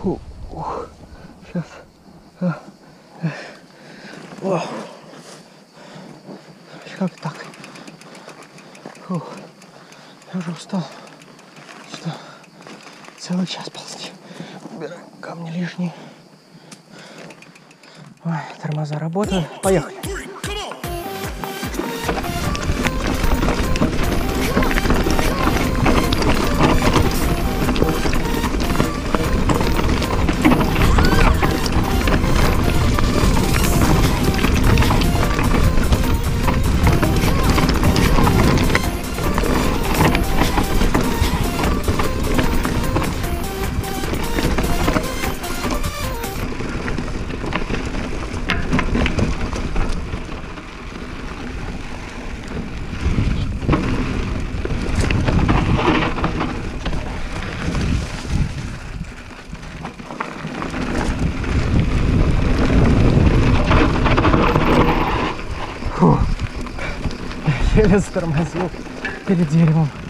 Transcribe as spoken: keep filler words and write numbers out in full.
Фу, ух, сейчас. А, О. Как так? Фу, я уже устал. Что? Целый час ползти. Убираем камни лишние. Ой, тормоза работают. Поехали. Фу, еле затормозил перед деревом.